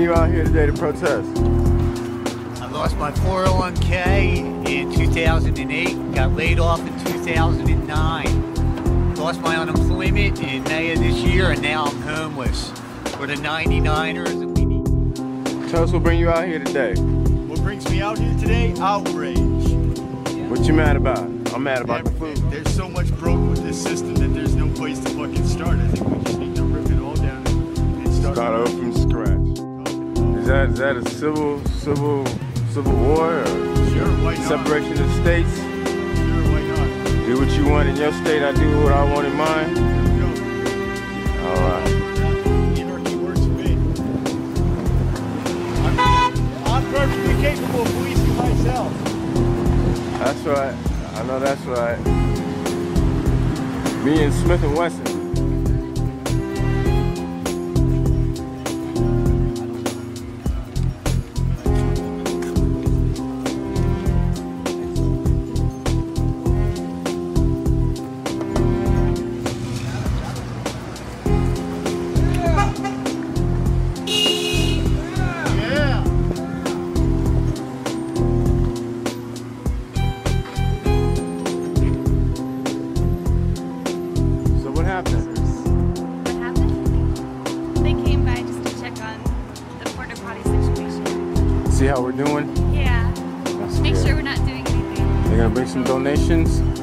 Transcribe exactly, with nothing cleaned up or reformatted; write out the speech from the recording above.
you out here today to protest? I lost my four oh one K in two thousand eight, got laid off in two thousand nine, lost my unemployment in May of this year, and now I'm homeless. We're the ninety-niners and we need... Tell us what bring you out here today. What brings me out here today? Outrage. What you mad about? I'm mad about the food. There's so much broke with this system that there's no place to fucking start. I think we just need to rip it all down and start, start over from scratch. Is that is that a civil civil civil war or sure, why not? Separation of states? Sure, why not? Do what you want in your state, I do what I want in mine. There we go. All right. Anarchy works for me. I'm, I'm perfectly capable of policing myself. That's right. I know that's right. Me and Smith and Wesson. What happened? What happened? They came by just to check on the porta potty situation. See how we're doing? Yeah. That's Make good. sure we're not doing anything. They're gonna bring some donations.